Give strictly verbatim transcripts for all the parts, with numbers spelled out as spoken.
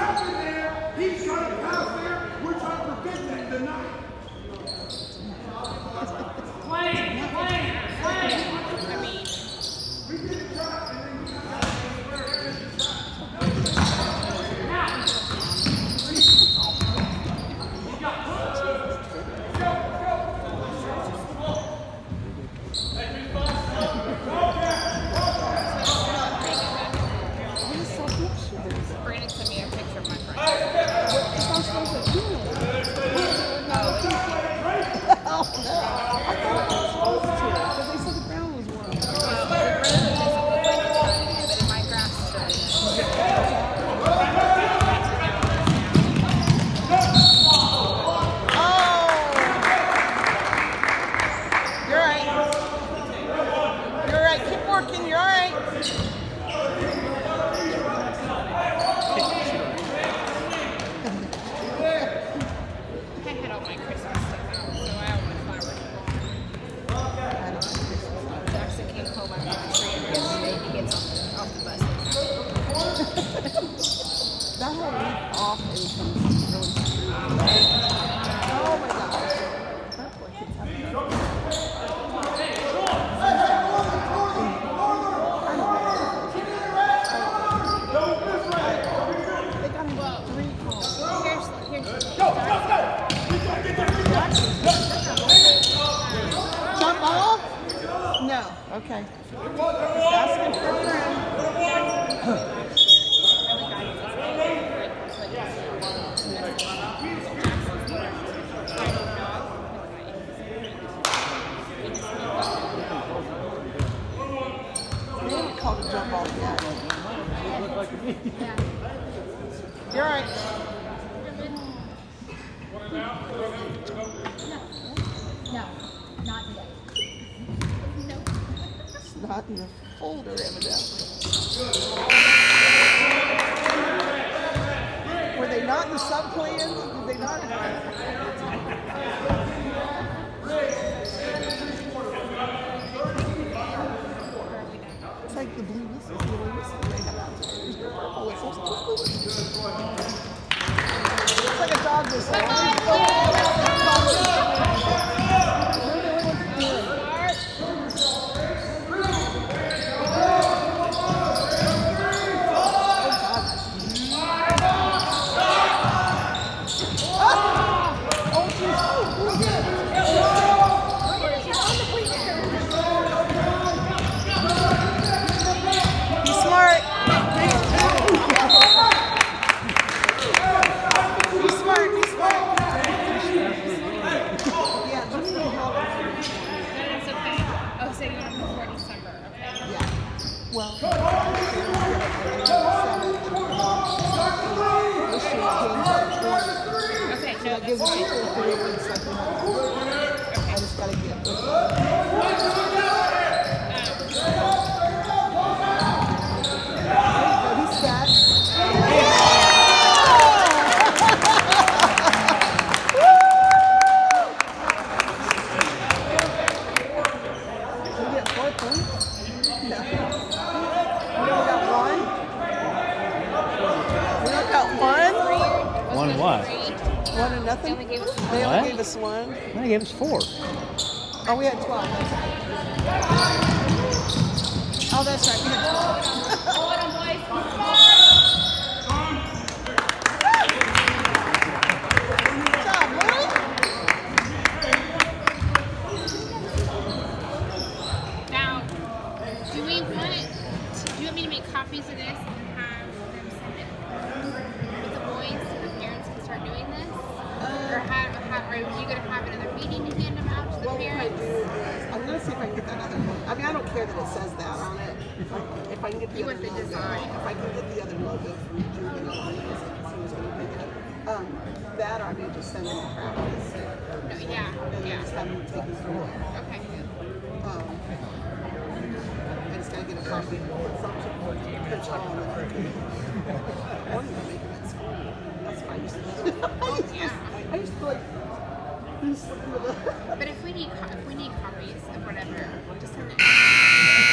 Okay. Just asking for a friend. They haven't called a jump ball yet. You're all right. No, not today. No. It's not in the folder, evidently. Were they not in the sub-plans? Did they not? It's like the blue whistle. The blue whistle they have out there. There's no purple whistles. It's like a dog whistle. Well, okay, no, that gives me three weeks. I just gotta get with it. He's set. Did we get four points? No. One what? One and nothing? They only gave us, they what? only gave us one. They gave us four. Oh, we had twelve. Oh, that's right. We had twelve. Good job, Lily. Now, do we want, do you want me to make copies of this and have them send it with the boys so the parents can start doing this? Uh, or, have, have, are you going to have another meeting to hand them out to the what parents? What I do is, I'm going to see if I can get that other one. I mean, I don't care that it says that on it. If I can get the You other want the logo, design. if I can get the other logo from Julie, because he was going to pick it. Um, that or I may just send them to practice. No, yeah, And yeah. just have them take it from there. Okay, good. Um, I just gotta get a copy of something for pitch on it. Or you can make them at school. That's what I used to do. I used to, Yeah. I used to like this. But if we need co- if we need copies of whatever, just send it.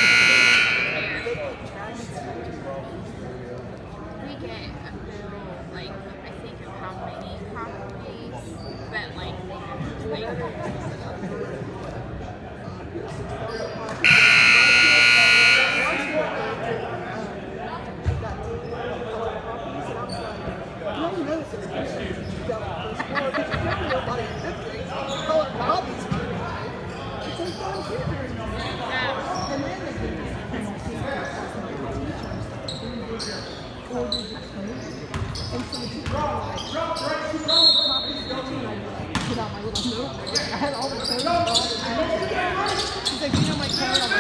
We get a bill like, I think of how many copies, but like, like, And so the teacher was like, put out my little notebook. I had all the codes. She's like, do you know my code? I'm